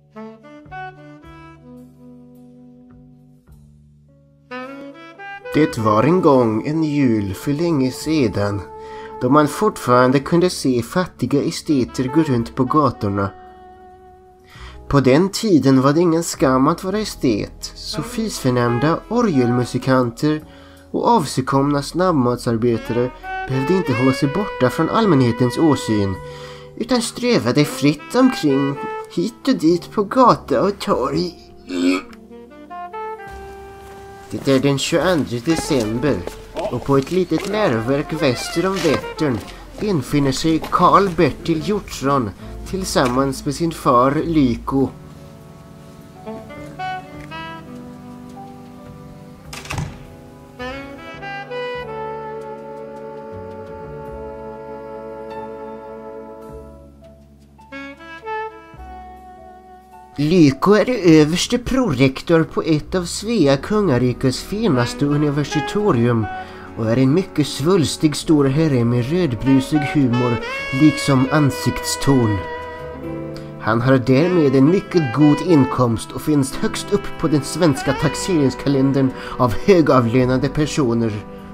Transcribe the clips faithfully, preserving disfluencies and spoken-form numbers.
Det var en gång en jul för länge sedan, då man fortfarande kunde se fattiga esteter gå runt på gatorna. På den tiden var det ingen skam att vara estet, så fisförnämnda orgelmusikanter och avsekomna snabbmatsarbetare behövde inte hålla sig borta från allmänhetens åsyn, utan strövade fritt omkring hit och dit på gata och torg. Det är den tjugoandra december och på ett litet läroverk väster om Vättern infinner sig Karl Bertil Hjortsson tillsammans med sin far Lyko. Lyko är överste prorektor på ett av Svea kungarikes finaste universitorium och är en mycket svulstig stor herre med rödbrusig humor liksom ansiktston. Han har därmed en mycket god inkomst och finns högst upp på den svenska taxeringskalendern av högavlönade personer.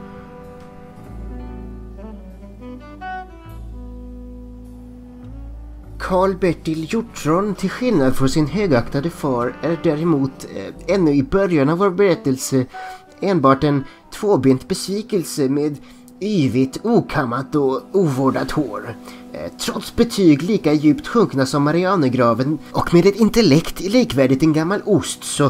Karl Bertil Hjortsson, till skillnad från sin högaktade far, är däremot eh, ännu i början av vår berättelse enbart en tvåbent besvikelse med yvigt, okammat och ovårdat hår. Eh, trots betyg lika djupt sjunkna som Marianergraven och med ett intellekt likvärdigt en gammal ost så,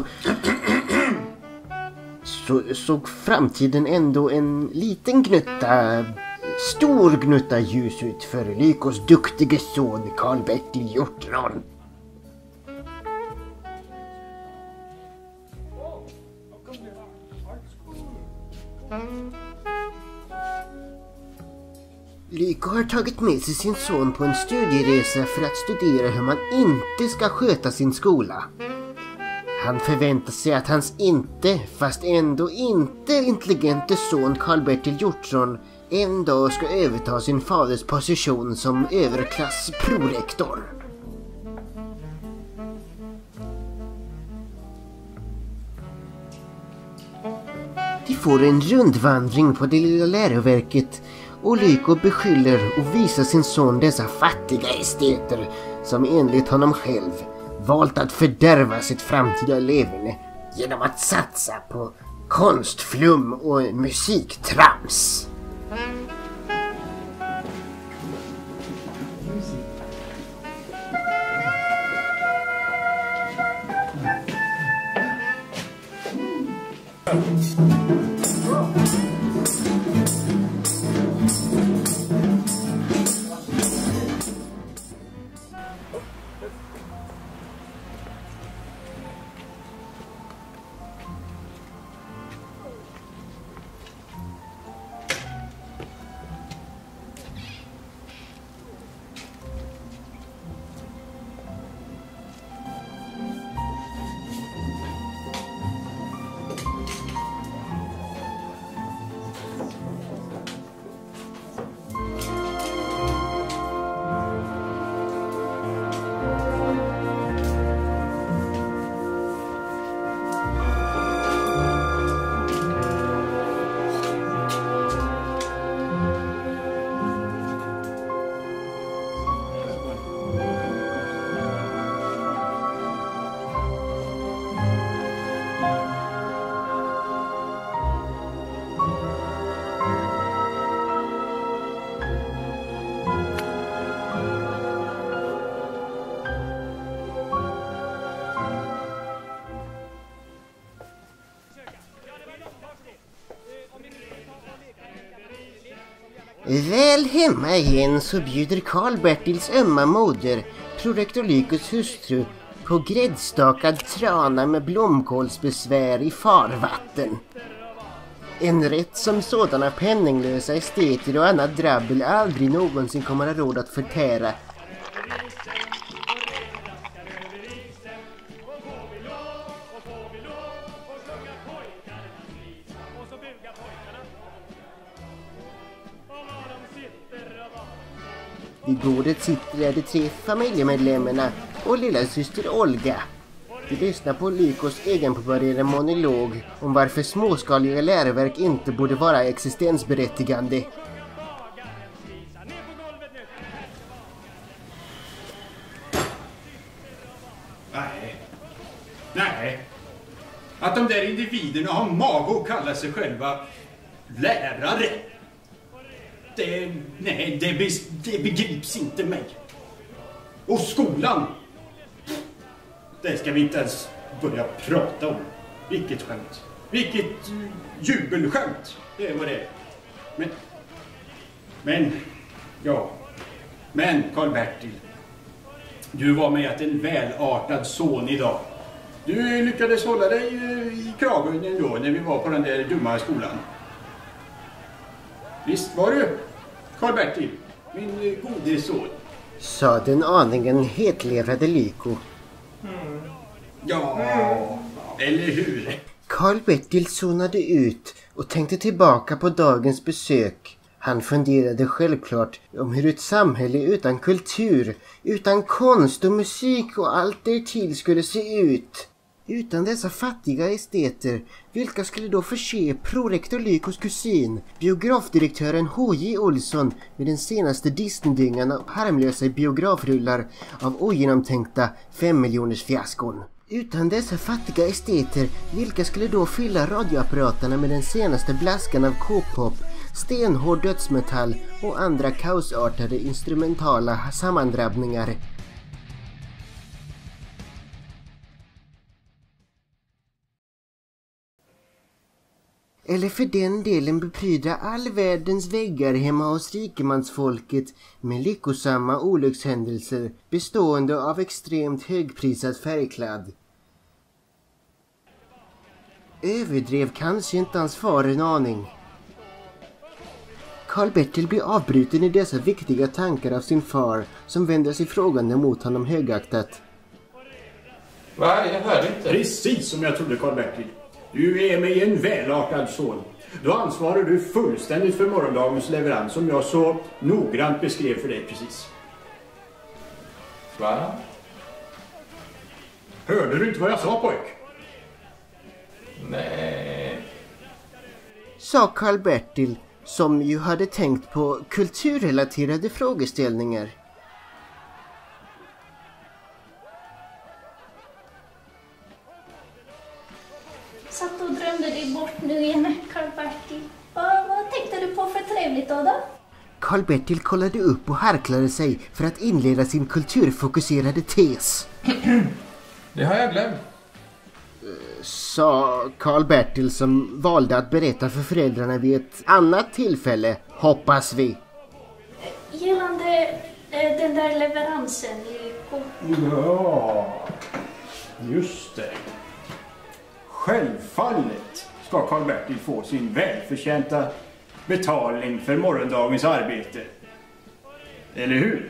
så såg framtiden ändå en liten gnutta... Stor gnutta ljus ut för Lykos duktige son Karl Bertil Hjortsson. Lyko har tagit med sig sin son på en studieresa för att studera hur man inte ska sköta sin skola. Han förväntar sig att hans inte, fast ändå inte intelligente son Karl Bertil Hjortsson en dag ska överta sin faders position som överklass prorektor. De får en rundvandring på det lilla läroverket och Lyko beskyller och visar sin son dessa fattiga esteter som enligt honom själv valt att fördärva sitt framtida leverne genom att satsa på konstflum och musiktrams. Väl hemma igen så bjuder Karl Bertils ömma moder, prorektor Lykos hustru, på gräddstakad trana med blomkålsbesvär i farvatten. En rätt som sådana penninglösa esteter och annat drabbel aldrig någonsin kommer att råd att förtära. Vid bordet sitter de tre familjemedlemmarna och lilla syster Olga. Vi lyssnar på Lykos egenpåbörjade monolog om varför småskaliga läroverk inte borde vara existensberättigande. Nej. Nej. Att de där individerna har mag att kalla sig själva lärare. Det, nej, det, be, det begrips inte mig. Och skolan. Det ska vi inte ens börja prata om. Vilket skämt. Vilket uh, jubelskämt. Det är vad det är. Men, men, ja. Men, Karl-Bertil. Du var med att en välartad son idag. Du lyckades hålla dig i kragen ändå när vi var på den där dumma skolan. Visst var du, Karl-Bertil, min gode son? Sa den aningen hetlevrade Lyko. Mm. Ja, mm. Eller hur? Karl-Bertil zonade ut och tänkte tillbaka på dagens besök. Han funderade självklart om hur ett samhälle utan kultur, utan konst och musik och allt därtill skulle se ut. Utan dessa fattiga esteter, vilka skulle då förse prorektor Lykos kusin, biografdirektören H J Olsson med den senaste Disney-dyngan av harmlösa biografrullar av ogenomtänkta fem miljoners fiaskon? Utan dessa fattiga esteter, vilka skulle då fylla radioapparaterna med den senaste blaskan av K-pop, stenhård dödsmetall och andra kaosartade instrumentala sammandrabbningar? Eller för den delen bepryda all världens väggar hemma hos rikemansfolket med lyckosamma olyckshändelser bestående av extremt högprisad färgkladd. Överdrev kanske inte hans far en aning. Karl-Bertil blir avbruten i dessa viktiga tankar av sin far som vänder sig frågande mot honom högaktat. Va? Jag hörde inte. Precis som jag trodde, Karl-Bertil. Du är med en välartad son. Då ansvarar du fullständigt för morgondagens leverans som jag så noggrant beskrev för dig precis. Va? Hörde du inte vad jag sa, pojk? Nej. Sa Karl-Bertil, som ju hade tänkt på kulturrelaterade frågeställningar. Satt och drömde dig bort nu igen, Karl-Bertil. Vad, vad tänkte du på för trevligt då då? Karl-Bertil kollade upp och harklade sig för att inleda sin kulturfokuserade tes. Det har jag glömt. Sa Karl-Bertil, som valde att berätta för föräldrarna vid ett annat tillfälle, hoppas vi. Gällande eh, den där leveransen, Lyko. Ja, just det. Självfallet ska Karl-Bertil få sin välförtjänta betalning för morgondagens arbete. Eller hur?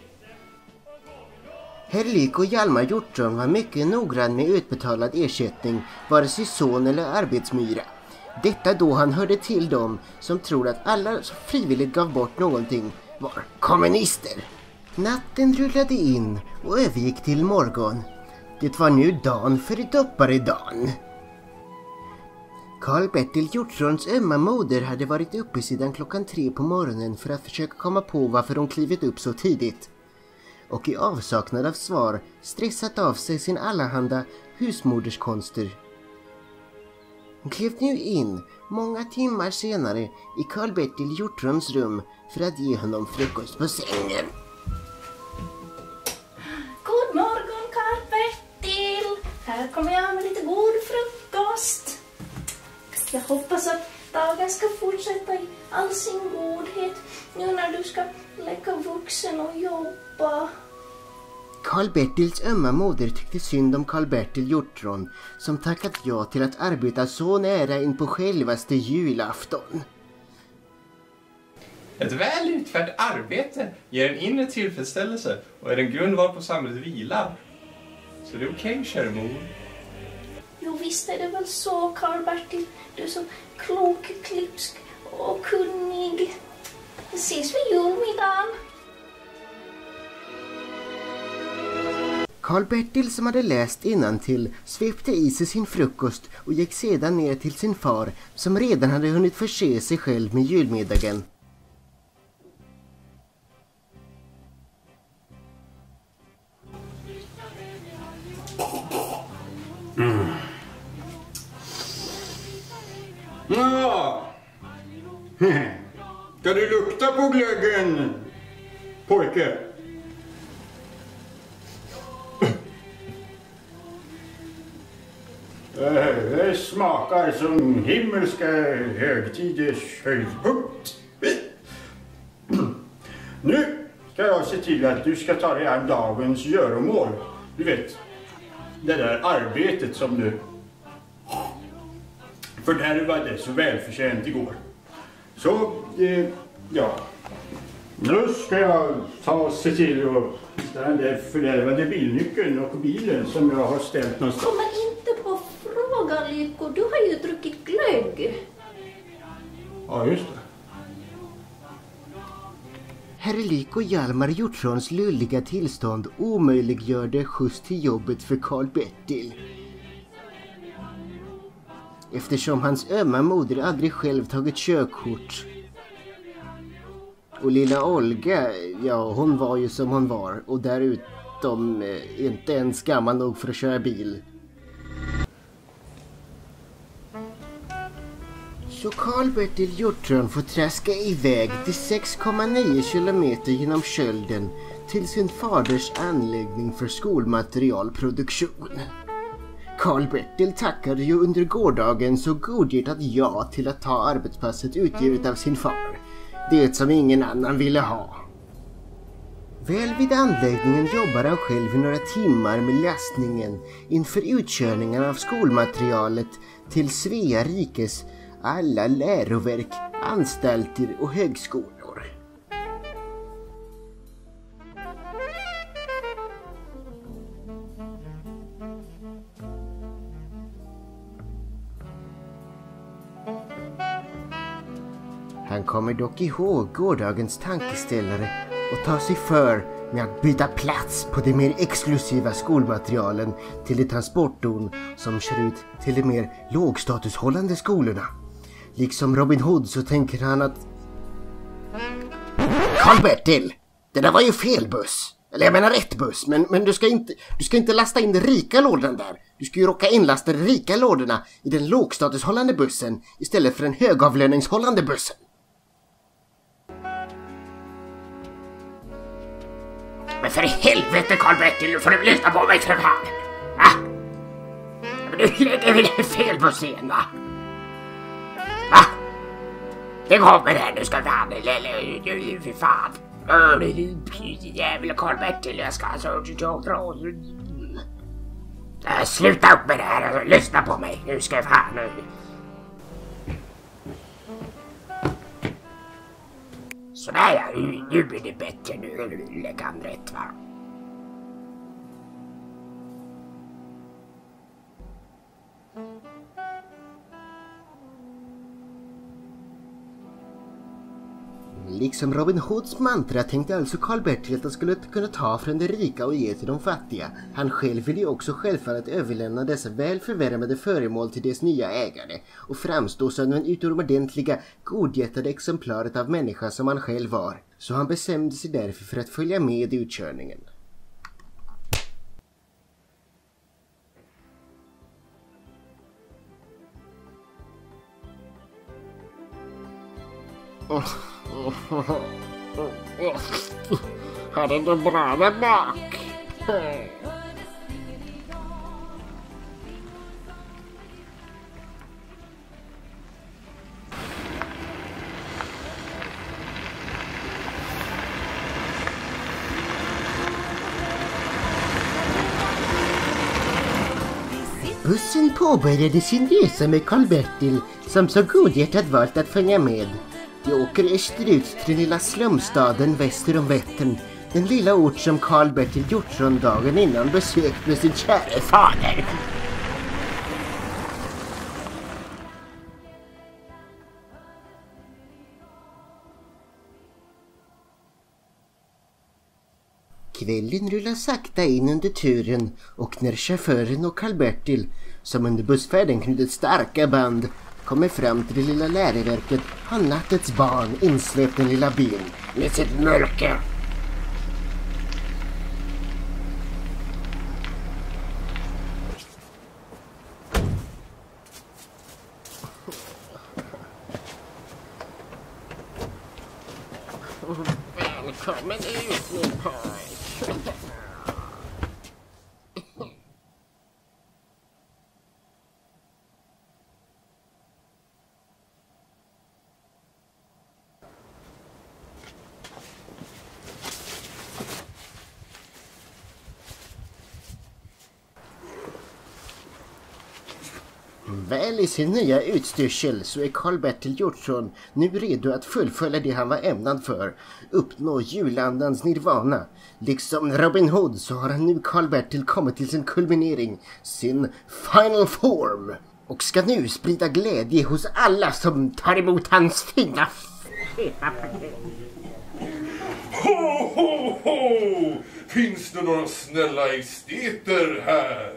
Herr Lyko Hjalmar Hjortron var mycket noggrann med utbetalad ersättning, vare sig son eller arbetsmyra. Detta då han hörde till dem som tror att alla som frivilligt gav bort någonting var kommunister. Natten rullade in och övergick till morgon. Det var nu dagen för dopparedagen. Karl-Bertil Hjortrons ömma moder hade varit uppe sedan klockan tre på morgonen för att försöka komma på varför hon klivit upp så tidigt. Och i avsaknad av svar stressat av sig sin allehanda husmoderskonster. Hon klev nu in många timmar senare i Karl-Bertil Hjortrons rum för att ge honom frukost på sängen. God morgon, Karl-Bertil. Här kommer jag med lite god frukost. Jag hoppas att dagen ska fortsätta i all sin godhet nu när du ska leka vuxen och jobba. Karl-Bertils ömma moder tyckte synd om Karl-Bertil Hjortron som tackat ja till att arbeta så nära in på självaste julafton. Ett väl utfört arbete ger en inre tillfredsställelse och är en grund varpå samhället vilar. Så det är okej, okay, kära mor. Jo, visst är det väl så, Karl-Bertil. Du är så klok, klipsk och kunnig. Ses vid julmiddagen. Karl-Bertil, som hade läst innantill, svepte i sig sin frukost och gick sedan ner till sin far, som redan hade hunnit förse sig själv med julmiddagen. Mm. Ja. Ska du lukta på glöggen, pojke? Det smakar som himmelska högtiders höjdpunkt. Nu ska jag se till att du ska ta dig an dagens göromål. Du vet, det där arbetet som du fördärvade så välförtjänt igår. Så, eh, ja. Nu ska jag ta och se till att hitta den där fördärvade bilnyckeln och bilen som jag har ställt någonstans. Kommer inte på fråga, Lyko. Du har ju druckit glögg. Ja, just det. Herr Lyko Hjalmar Hjortrons lulliga tillstånd omöjliggörde skjuts till jobbet för Karl-Bertil. Eftersom hans ömma moder aldrig själv tagit körkort. Och lilla Olga, ja, hon var ju som hon var. Och därutom eh, inte ens gammal nog för att köra bil. Så Karl-Bertil Hjortron får traska iväg till sex komma nio kilometer genom Kölden till sin faders anläggning för skolmaterialproduktion. Karl-Bertil tackade ju under gårdagen så godhjärtat ja till att ta arbetspasset utgivet av sin far. Det som ingen annan ville ha. Väl vid anläggningen jobbar han själv i några timmar med lastningen inför utkörningen av skolmaterialet till Svea rikes alla läroverk, anstalter och högskolor. Han kommer dock ihåg gårdagens tankeställare och tar sig för med att byta plats på de mer exklusiva skolmaterialen till de transportdon som kör ut till de mer lågstatushållande skolorna. Liksom Robin Hood så tänker han att Karl-Bertil, det där var ju fel buss. Eller jag menar rätt buss, men, men du, ska inte, du ska inte lasta in de rika lådorna där. Du ska ju råka inlasta de rika lådorna i den lågstatushållande bussen istället för den högavlöningshållande bussen. Men för helvete Karl-Bertil, får du lyssna på mig för fan. Va? Men du lägger väl en fel buss igen, va? Va? Det kommer här, du ska fan, eller för fan. Jävla Karl-Bertil, jag ska alltså... Sluta upp med det här och lyssna på mig. Nu ska jag fan... Sådär ja, nu blir det bättre. Nu lägger han rätt, va? Liksom Robin Hoods mantra tänkte alltså Karl-Bertil att han skulle kunna ta från de rika och ge till de fattiga. Han själv ville ju också självfallet överlämna dessa väl förvärmade föremål till dess nya ägare och framstå som den utomordentliga godhjärtade exemplaret av människa som han själv var. Så han bestämde sig därför för att följa med i utkörningen. Har du det bra där bak? Bussen påbörjade sin resa med Karl-Bertil som så godhjärtat valt att följa med. De åker österut till den lilla slumstaden väster om Vättern, den lilla ort som Karl-Bertil Hjortron dagen innan besökt med sin kära fader. Kvällen rullar sakta in under turen och när chauffören och Karl-Bertil, som under bussfärden knutit starka band, kommer fram till det lilla läroverket har nattets barn insläppt den lilla byn med sitt mörker. Välkommen ut min pojk. Väl i sin nya utstyrsel så är Karl-Bertil Hjortsson nu redo att fullfölja det han var ämnad för, uppnå julandans nirvana. Liksom Robin Hood så har han nu Karl-Bertil kommit till sin kulminering, sin final form, och ska nu sprida glädje hos alla som tar emot hans fina feta paket. Ho, ho, ho! Finns det några snälla esteter här?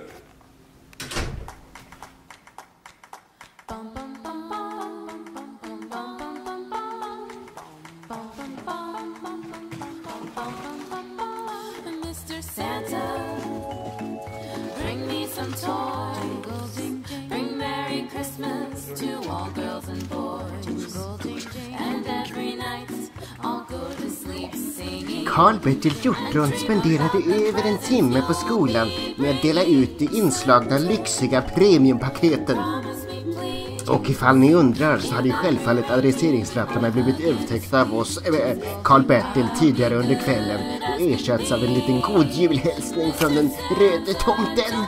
mister Santa, bring me some toys. Bring Merry Christmas to all girls and boys. And every night I'll go to sleep singing. Karl-Bertil Hjortsson spenderade över en timme på skolan med att dela ut de inslagna lyxiga premiumpaketen. Och ifall ni undrar så hade självfallet adresseringslapparna blivit övertäckta av oss, äh, Karl-Bertil, tidigare under kvällen och ersatts av en liten god julhälsning från den röde tomten.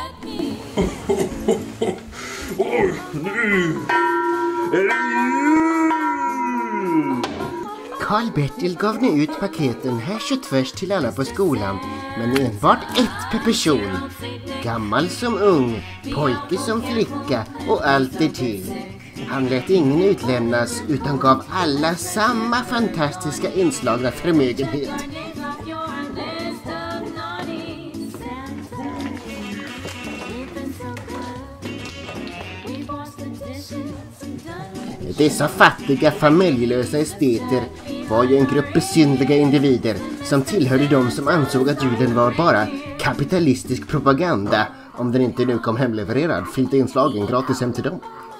Oj, nu är det jul! Karl-Bertil gav nu ut paketen härs och tvärs till alla på skolan, men enbart ett per person. Gammal som ung, pojke som flicka och allt det till. Han lät ingen utlämnas utan gav alla samma fantastiska inslagna förmögenhet. Dessa fattiga familjelösa esteter var ju en grupp besynliga individer som tillhörde de som ansåg att julen var bara kapitalistisk propaganda, om den inte nu kom hemlevererad, fint inslagen gratis hem till dem.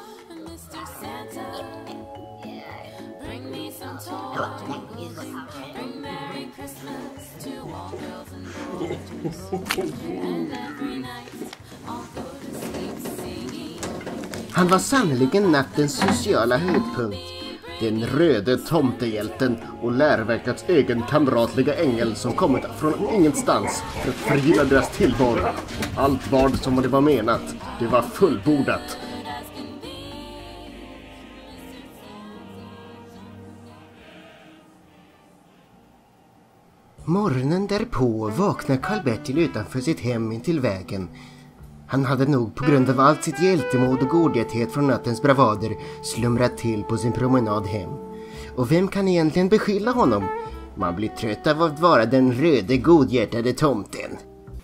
Han var sannoliken nattens sociala höjdpunkt. Den röde tomtehjälten och läroverkets egen kamratliga ängel som kommit från ingenstans för att förgylla deras tillvaro. Allt var som det var menat. Det var fullbordat. Morgonen därpå vaknar Karl-Bertil utanför sitt hem intill vägen. Han hade nog på grund av allt sitt hjältemod och godhjärthet från nattens bravader slumrat till på sin promenad hem. Och vem kan egentligen beskylla honom? Man blir trött av att vara den röde godhjärtade tomten.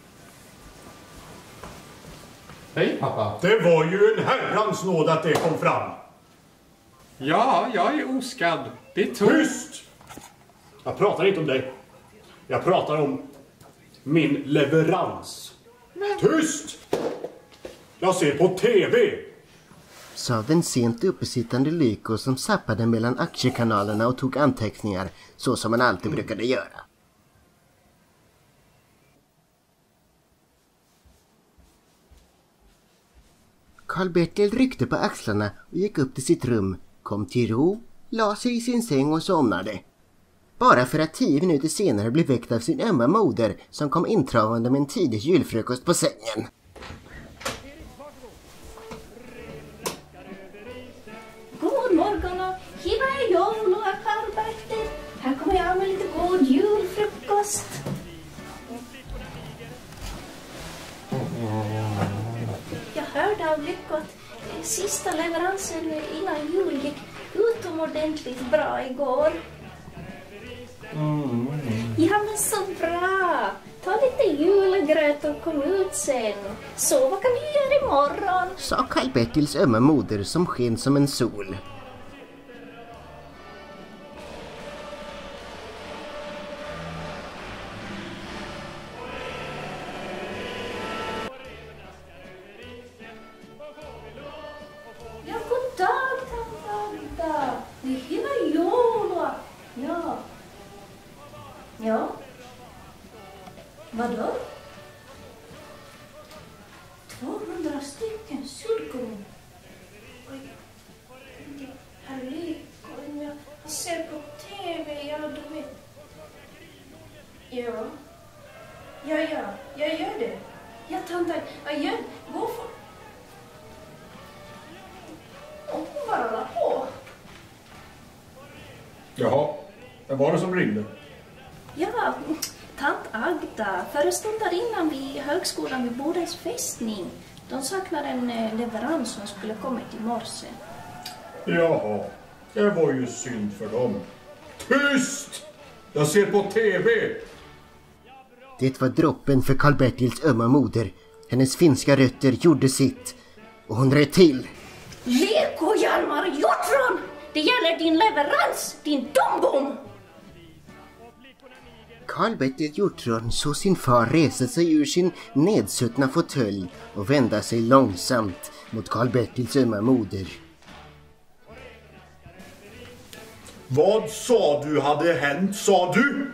Hej pappa. Det var ju en herrans nåd att det kom fram. Ja, jag är oskadd. Det är tungt. Tyst! Jag pratar inte om dig. Jag pratar om min leverans. Tyst! Jag ser på tv. Sa den sent uppesittande Lyko som sappade mellan aktiekanalerna och tog anteckningar så som man alltid brukade göra. Karl-Bertil ryckte på axlarna och gick upp till sitt rum, kom till ro, la sig i sin säng och somnade. Bara för att tio minuter senare blev väckt av sin ömma moder som kom intravande med en tidig julfrukost på sängen. God morgon och hiva jol och Karl-Bertil. Här kommer jag med lite god julfrukost. Jag hörde av Lycko att sista leveransen innan jul gick utomordentligt bra igår. Mm. Ja, men så bra. Ta lite julgröt och kom ut sen. Så vad kan vi göra imorgon? Sa Karl-Bertils ömma moder som sken som en sol. Ja, god dag, tant Agda. Det är hela jul. Ja. Ja. Vadå? tvåhundra stycken suddgummin. Oj. Herregud, jag ser på tv, ja du vet. Ja. Ja, ja, jag gör det. Ja, tant Agda, jag gör det. Gå för... Och bara hålla på. Jaha, vad var det som ringde? Ja, tant Agda, föreståndarinnan vid högskolan vid Bodens fästning. De saknar en eh, leverans som skulle kommit i morse. Jaha, det var ju synd för dem. Tyst! Jag ser på tv! Det var droppen för Karl-Bertils ömma moder. Hennes finska rötter gjorde sitt. Och hon röt till. Leko Hjalmar Hjortron! Det gäller din leverans, din dumbom! Karl-Bertil Hjortron såg sin far resa sig ur sin nedsuttna fåtölj och vända sig långsamt mot Karl-Bertils ömma moder. Vad sa du hade hänt, sa du?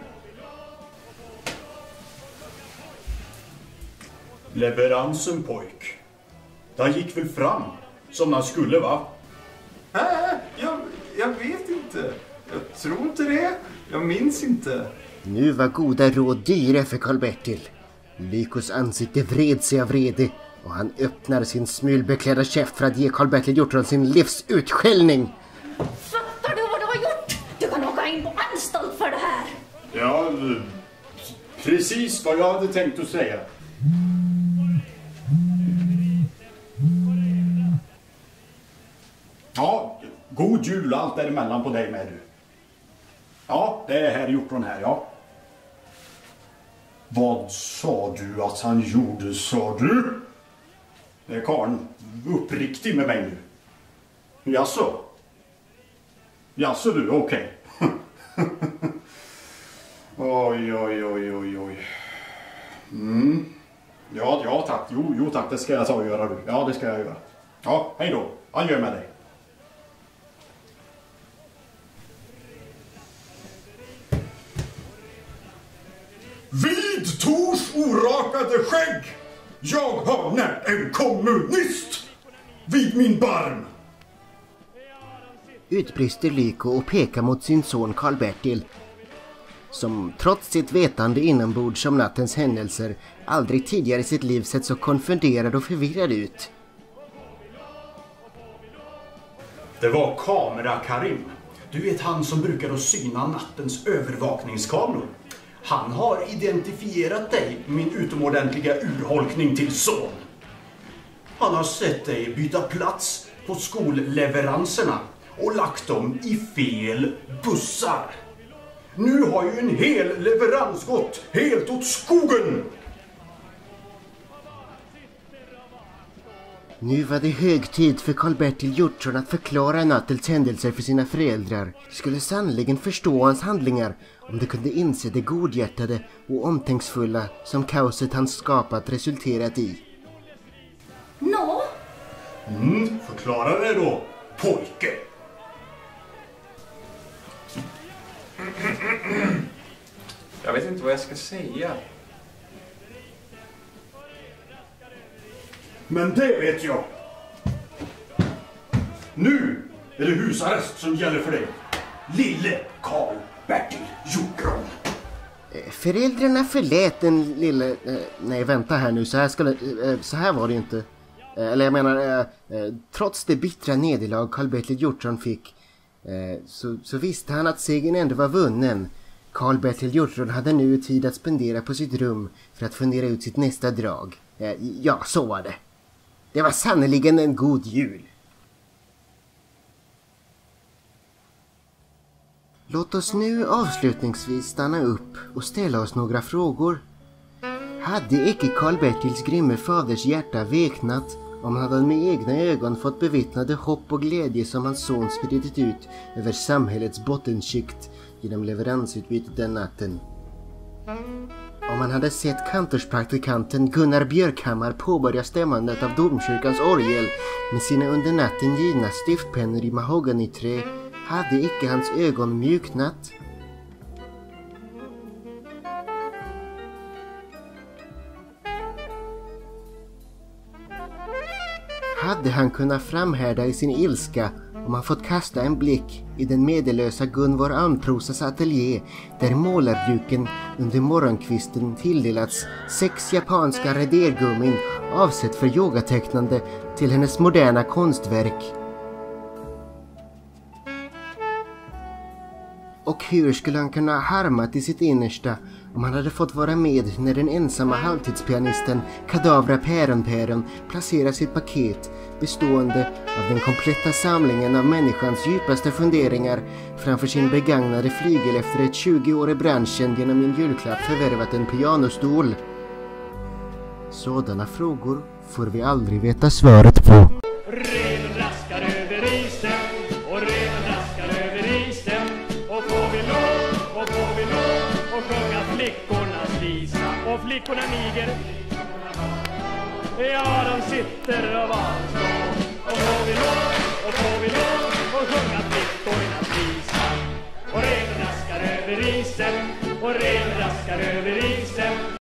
Leveransen, pojk. Den gick väl fram, som den skulle, va? Äh, jag, jag vet inte. Jag tror inte det. Jag minns inte. Nu var goda råd dyra för Karl-Bertil. Lykos ansikte vred sig av vrede och han öppnar sin smulbeklädda käft för att ge Karl-Bertil Hjortron sin livs utskällning. Fattar du vad du har gjort? Du kan åka in på anstalt för det här. Ja, precis vad jag hade tänkt att säga. Ja, god jul allt däremellan på dig med du. Ja, det är här Hjortron här, ja. Vad sa du att han gjorde, sa du? Det är karln uppriktig med mig nu. Jaså? Jaså du, okej. Okay. Oj, oj, oj, oj, oj. Mm. Ja, ja tack. Jo, jo tack, det ska jag ta och göra du. Ja, det ska jag göra. Ja, hej då. Adjö med dig. Vid Tors orakade skägg, jag har en kommunist vid min barm. Utbrister Lyko och pekar mot sin son Karl-Bertil, som trots sitt vetande inombords om nattens händelser aldrig tidigare i sitt liv sett så konfunderad och förvirrad ut. Det var kamera-Karim. Du vet han som brukar att syna nattens övervakningskameror. Han har identifierat dig, min utomordentliga urholkning till son. Han har sett dig byta plats på skolleveranserna och lagt dem i fel bussar. Nu har ju en hel leverans gått helt åt skogen. Nu var det hög tid för Karl-Bertil Hjortron att förklara nattens händelser för sina föräldrar. Skulle sannoliken förstå hans handlingar om de kunde inse det godhjärtade och omtänksfulla som kaoset han skapat resulterat i. Nå? Mm, förklara det då, pojke. Jag vet inte vad jag ska säga. Men det vet jag. Nu är det husarrest som gäller för dig. Lille Karl-Bertil Hjortron. Föräldrarna förlät den lille... Eh, nej, vänta här nu. Så här, skulle, eh, så här var det inte. Eh, eller jag menar, eh, eh, trots det bittra nederlag Karl-Bertil Hjortron fick eh, så, så visste han att segern ändå var vunnen. Karl-Bertil Hjortron hade nu tid att spendera på sitt rum för att fundera ut sitt nästa drag. Eh, ja, så var det. Det var sannoliken en god jul. Låt oss nu avslutningsvis stanna upp och ställa oss några frågor. Hade icke Karl-Bertils grimme faders hjärta veknat om han hade med egna ögon fått bevittna det hopp och glädje som hans son spridit ut över samhällets bottenskikt genom leveransutbytet den natten? Om han hade sett kantorspraktikanten Gunnar Björkhammar påbörja stämmandet av domkyrkans orgel med sina under natten givna stiftpennor i mahoganyträ, hade icke hans ögon mjuknat. Hade han kunnat framhärda i sin ilska om han fått kasta en blick i den medellösa Gunvor Almprosas ateljé där målarduken under morgonkvisten tilldelats sex japanska radergummin avsett för yogatecknande till hennes moderna konstverk? Och hur skulle han kunna harmat i sitt innersta om han hade fått vara med när den ensamma halvtidspianisten Kadavra Päron-Päron placerar sitt paket bestående av den kompletta samlingen av människans djupaste funderingar framför sin begagnade flygel efter ett tjugo år i branschen genom en julklapp förvärvat en pianostol? Sådana frågor får vi aldrig veta svaret på. Reven raskar över isen och reven raskar över isen och får vi lov och får vi lov och sjunga flickornas visa och flickorna niger. Ja, de sitter och var